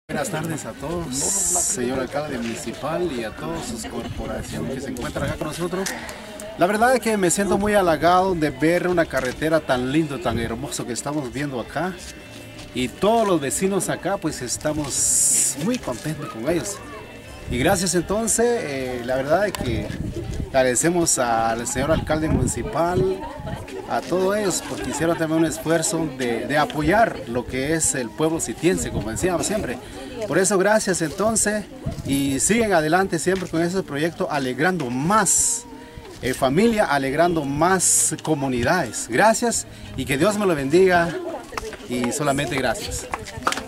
Buenas tardes a todos, señor alcalde municipal y a todas sus corporaciones que se encuentran acá con nosotros. La verdad es que me siento muy halagado de ver una carretera tan lindo, tan hermoso que estamos viendo acá. Y todos los vecinos acá pues estamos muy contentos con ellos. Y gracias entonces, la verdad es que agradecemos al señor alcalde municipal, a todos ellos, porque hicieron también un esfuerzo de apoyar lo que es el pueblo sitiense, como decíamos siempre. Por eso gracias entonces, y siguen adelante siempre con ese proyecto, alegrando más familia, alegrando más comunidades. Gracias y que Dios me lo bendiga y solamente gracias.